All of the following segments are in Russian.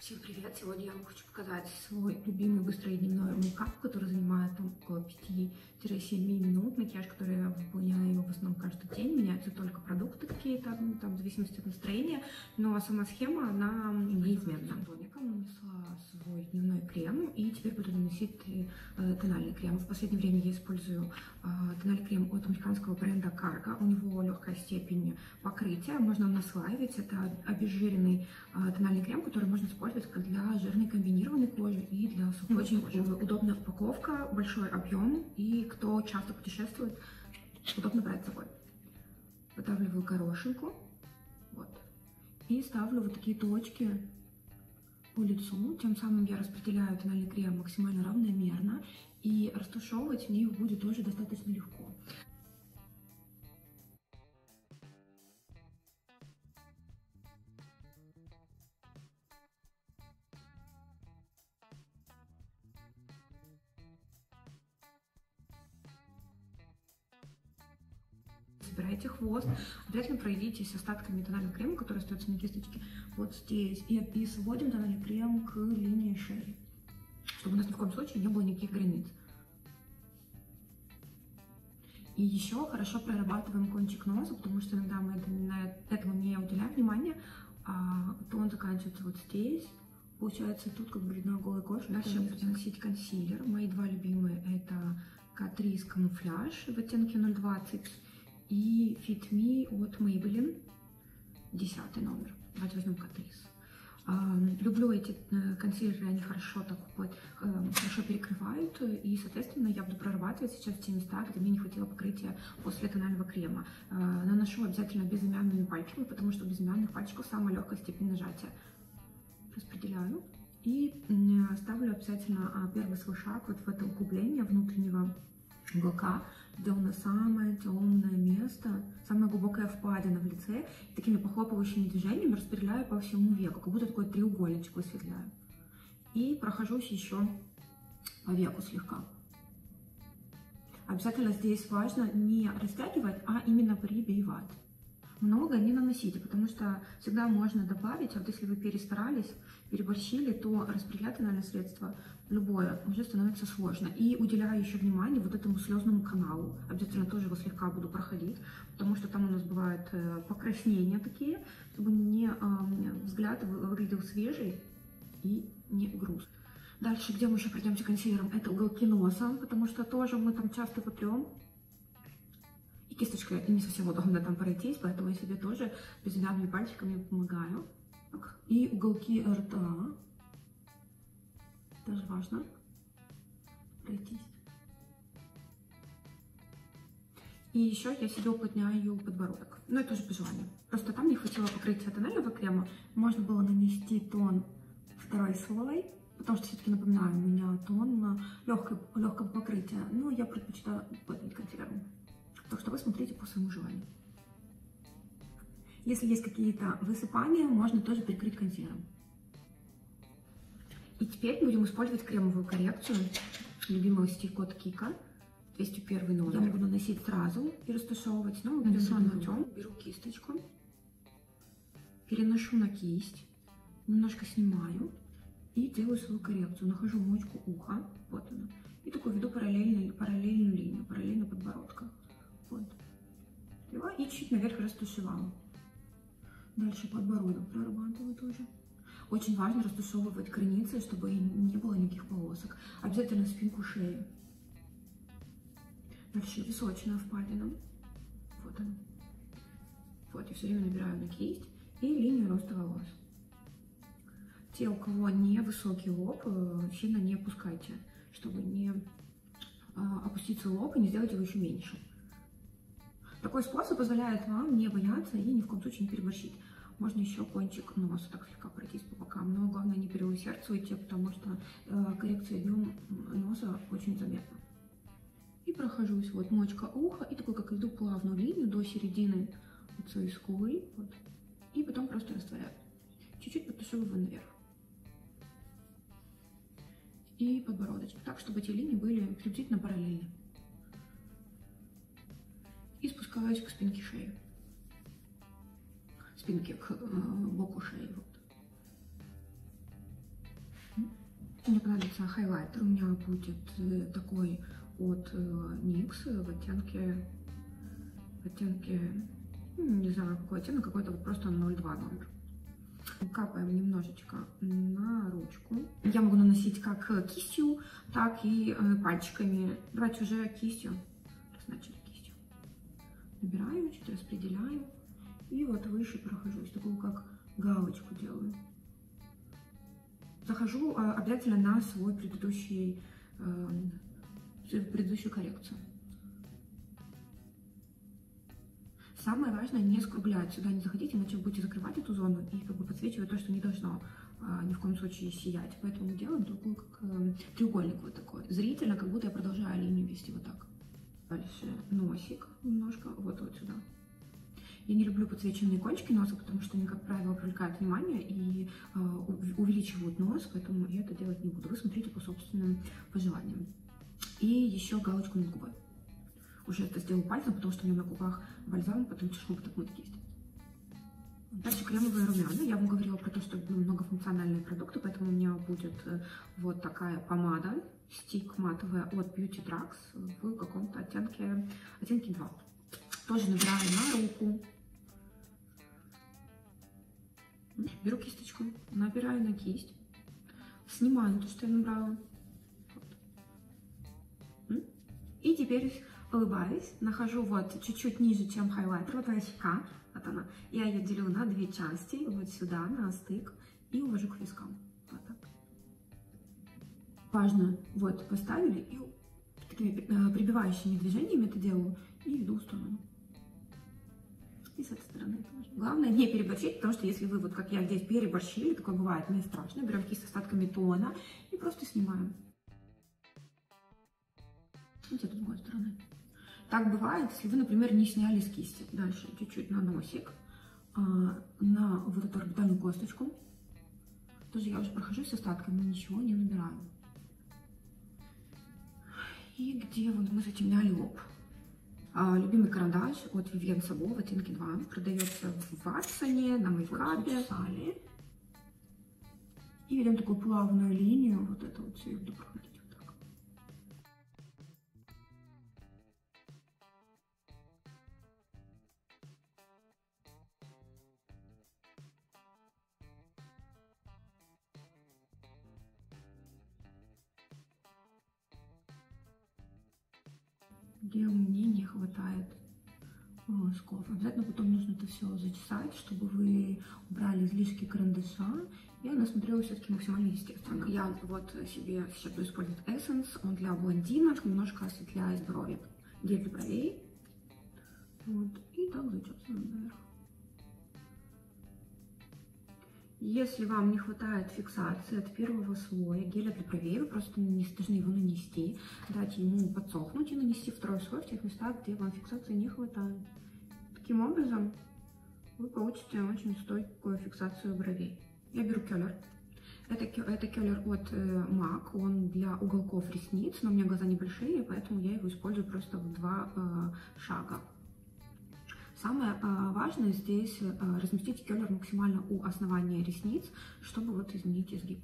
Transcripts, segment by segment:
Всем привет! Сегодня я вам хочу показать свой любимый быстрый дневной мейкап, который занимает около 5-7 минут. Макияж, который я выполняю в основном каждый день. Меняются только продукты какие-то, там, в зависимости от настроения. Но сама схема, она неизменна. Тоником нанесла свой дневной крем и теперь буду наносить тональный крем. В последнее время я использую тональный крем от американского бренда Cargo. У него легкая степень покрытия, можно наслаивать. Это обезжиренный тональный крем, который можно использовать для жирной комбинированной кожи и для сухой кожи. Очень удобная упаковка, большой объем, и кто часто путешествует, удобно брать с собой. Выдавливаю горошинку, вот, и ставлю вот такие точки по лицу, тем самым я распределяю тональный крем максимально равномерно, и растушевывать мне его будет тоже достаточно легко. Собирайте хвост, обязательно пройдитесь остатками тонального крема, который остается на кисточке, вот здесь, и сводим тональный крем к линии шеи, чтобы у нас ни в коем случае не было никаких границ. И еще хорошо прорабатываем кончик носа, потому что иногда мы этому не уделяем внимания, то он заканчивается вот здесь. Получается, тут как бы видно голая кожа. Дальше буду наносить консилер. Мои два любимые это Catrice Camouflage в оттенке 020 и Fit Me от Maybelline, 10 номер. Давайте возьмем Catrice. Люблю эти консилеры, они хорошо хорошо перекрывают, и, соответственно, я буду прорабатывать сейчас те места, где мне не хватило покрытия после тонального крема. Наношу обязательно безымянными пальчиками, потому что у безымянных пальчиков самая легкая степень нажатия. Распределяю и ставлю обязательно первый свой шаг вот в это углубление внутреннего уголка, где у нас самое темное место, самая глубокая впадина в лице. И такими похлопывающими движениями распределяю по всему веку, как будто такой треугольничек высветляю. И прохожусь еще по веку слегка. Обязательно здесь важно не растягивать, а именно прибивать. Много не наносите, потому что всегда можно добавить, а вот если вы перестарались, переборщили, то распределять тональное средство любое уже становится сложно. И уделяю еще внимание вот этому слезному каналу. Обязательно тоже его слегка буду проходить, потому что там у нас бывают покраснения такие, чтобы взгляд выглядел свежий и не грустный. Дальше, где мы еще пройдемся консилером, это уголки носа, потому что тоже мы там часто потрем. Кисточкой не совсем удобно там пройтись, поэтому я себе тоже безымянными пальчиками помогаю. Так. И уголки рта. Тоже важно пройтись. И еще я себе уплотняю подбородок. Но это уже по желанию. Просто там не хватило покрытия тонального крема. Можно было нанести тон второй слой, потому что все-таки, напоминаю, у меня тон легкого покрытия. Но я предпочитаю уплотнить консилером. Так что вы смотрите по своему желанию. Если есть какие-то высыпания, можно тоже прикрыть консилером. И теперь будем использовать кремовую коррекцию любимого стиля от Kiko, 201 номер. Я могу наносить сразу и растушевывать, но беру кисточку, переношу на кисть, немножко снимаю и делаю свою коррекцию. Нахожу мочку уха, вот она, и такую веду параллельную линию, параллельно подбородка. Вот. И чуть наверх растушевала. Дальше подбородок прорабатываю тоже. Очень важно растушевывать границы, чтобы не было никаких полосок. Обязательно спинку шеи. Дальше височная впадина. Вот она. Вот, я все время набираю на кисть и линию роста волос. Те, у кого не высокий лоб, сильно не опускайте, чтобы не опуститься лоб и не сделать его еще меньше. Такой способ позволяет вам не бояться и ни в коем случае не переборщить. Можно еще кончик носа так слегка пройтись по бокам, но главное не переусердствуйте, потому что коррекция днем носа очень заметна. И прохожусь, вот мочка уха, и такой, как веду плавную линию до середины вот своей скулы, вот, и потом просто растворяю. Чуть-чуть подтушевываю наверх. И подбородочек, так, чтобы эти линии были приблизительно параллельны. И спускаюсь к спинке шеи. Спинке к боку шеи. Вот. Мне понадобится хайлайтер. У меня будет такой от NYX в оттенке, не знаю какой оттенок, какой-то вот просто 02 номер. Капаем немножечко на ручку. Я могу наносить как кистью, так и пальчиками. Давайте уже кистью. Раз начали кистью. Набираю, чуть распределяю. И вот выше прохожусь. Такую как галочку делаю. Захожу обязательно на свой предыдущую коррекцию. Самое важное не скруглять, сюда не заходить, иначе вы будете закрывать эту зону и как бы подсвечивать то, что не должно ни в коем случае сиять. Поэтому мы делаем такой как треугольник вот такой. Зрительно, как будто я продолжаю линию вести вот так. Дальше носик немножко, вот сюда. Я не люблю подсвеченные кончики носа, потому что они, как правило, привлекают внимание и увеличивают нос, поэтому я это делать не буду. Вы смотрите по собственным пожеланиям. И еще галочку над губой. Уже это сделаю пальцем, потому что у меня на губах бальзам, потому что могут отмыть кисть. Дальше кремовые румяна. Я вам говорила про то, что многофункциональные продукты, поэтому у меня будет вот такая помада, стик матовая от Beauty Drugs в каком-то оттенке 2. Тоже набираю на руку. Беру кисточку, набираю на кисть, снимаю то, что я набрала. Вот. И теперь улыбаюсь, нахожу вот чуть-чуть ниже, чем хайлайтер, вот моя щека, вот она. Я ее делю на 2 части, вот сюда, на стык, и увожу к вискам. Вот так. Важно, вот, поставили, и такими прибивающими движениями это делаю, и веду в сторону. И с этой стороны тоже. Главное не переборщить, потому что если вы, вот как я здесь, переборщили, такое бывает, не страшно, берем кисть с остатками тона и просто снимаем. Вот с другой стороны. Так бывает, если вы, например, не сняли с кисти. Дальше чуть-чуть на носик, на вот эту орбитальную косточку. Тоже я уже прохожусь с остатками, ничего не набираю. И где вот мы затемняли лоб. Любимый карандаш от Vivienne Sabo в оттенке 2. Продается в Ватсоне, на Мейкапе. И ведем такую плавную линию. Вот это вот все я буду проходить. Где мне не хватает волосков. Обязательно потом нужно это все зачесать, чтобы вы убрали излишки карандаша. И она смотрела все-таки максимально естественно. Я вот себе сейчас буду использовать Essence. Он для блондинок, немножко осветляет брови. Гель для бровей. Вот. И так зачесываем наверх. Если вам не хватает фиксации от первого слоя геля для бровей, вы просто не должны его нанести, дать ему подсохнуть и нанести второй слой в тех местах, где вам фиксации не хватает. Таким образом вы получите очень стойкую фиксацию бровей. Я беру Келлер. Это Келлер от MAC, он для уголков ресниц, но у меня глаза небольшие, поэтому я его использую просто в 2 шага. Самое важное здесь разместить Келлер максимально у основания ресниц, чтобы вот изменить изгиб.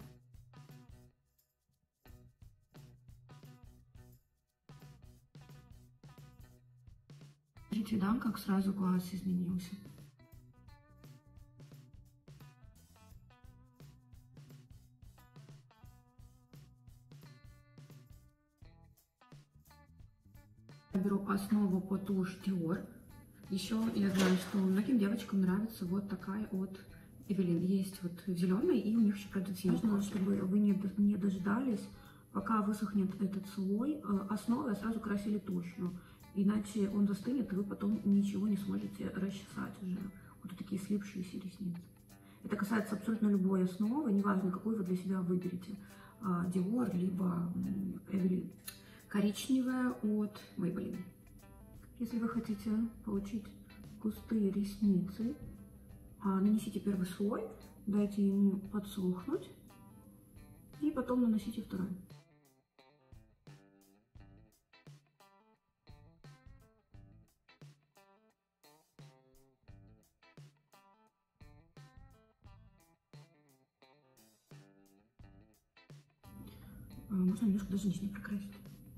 Видите, да, как сразу глаз изменился. Я беру основу по тушь Dior. Еще я знаю, что многим девочкам нравится вот такая от Эвелин. Есть вот в зеленой, и у них еще продают синего. Чтобы вы не дождались, пока высохнет этот слой основы, а сразу красили тушь. Иначе он застынет, и вы потом ничего не сможете расчесать уже. Вот такие слипшиеся ресницы. Это касается абсолютно любой основы, неважно, какую вы для себя выберете. Dior, либо Эвелин. Коричневая от Maybelline. Если вы хотите получить густые ресницы, нанесите первый слой, дайте ему подсохнуть и потом наносите второй. можно немножко даже нижний прокрасить.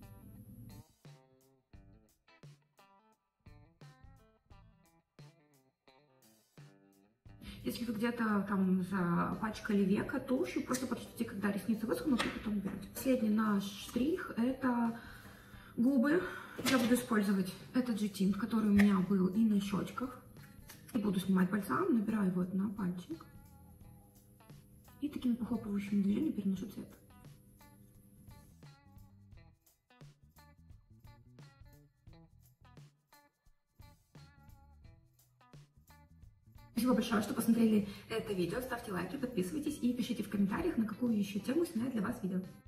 Если вы где-то там запачкали века тушью, просто подождите, когда ресницы высохнут, и потом уберете. Последний наш штрих — это губы. Я буду использовать этот же тинт, который у меня был и на щечках. И буду снимать бальзам, набираю его на пальчик. И такими похлопывающими движениями переношу цвет. Спасибо большое, что посмотрели это видео. Ставьте лайки, подписывайтесь и пишите в комментариях, на какую еще тему снять для вас видео.